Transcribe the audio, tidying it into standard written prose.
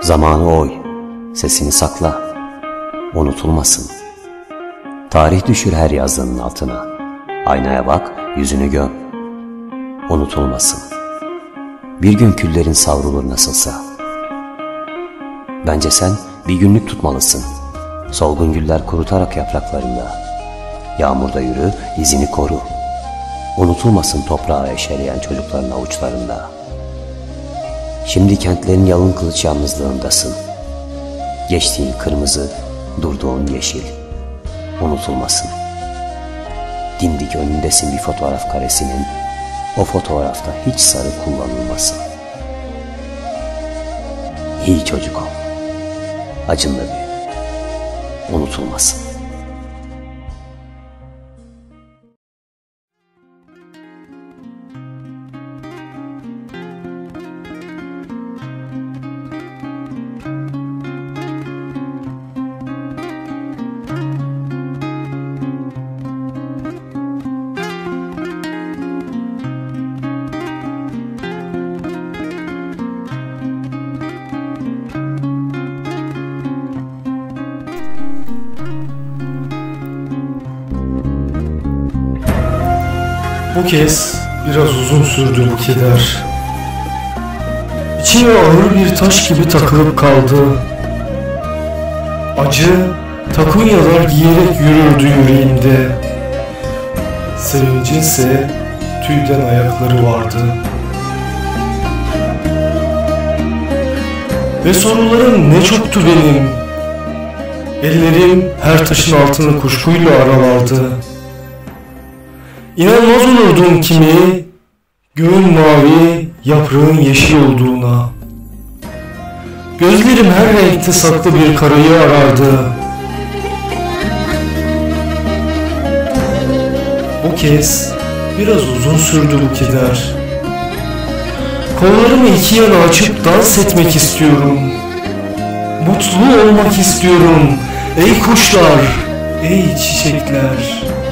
Zamanı oy, sesini sakla, unutulmasın. Tarih düşür her yazdığının altına. Aynaya bak, yüzünü göm, unutulmasın. Bir gün küllerin savrulur nasılsa. Bence sen bir günlük tutmalısın. Solgun güller kurutarak yapraklarında. Yağmurda yürü, izini koru. Unutulmasın toprağa eşeleyen çocukların avuçlarında. Şimdi kentlerin yalın kılıç yalnızlığındasın. Geçtiğin kırmızı, durduğun yeşil. Unutulmasın. Dimdik önündesin bir fotoğraf karesinin. O fotoğrafta hiç sarı kullanılmasın. İyi çocuk ol. Acınla büyü. Unutulmasın. Bu kez biraz uzun sürdü bu keder. İçime ağır bir taş gibi takılıp kaldı. Acı takunyalar giyerek yürürdü yüreğimde. Sevincinse tüyden ayakları vardı. Ve sorularım ne çoktu benim. Ellerim her taşın altını kuşkuyla aralardı. İnanmaz olurdum kimi, göğün mavi, yaprağın yeşil olduğuna. Gözlerim her renkte saklı bir karayı arardı. Bu kez biraz uzun sürdü bu keder. Kollarımı iki yana açıp dans etmek istiyorum. Mutlu olmak istiyorum. Ey kuşlar, ey çiçekler.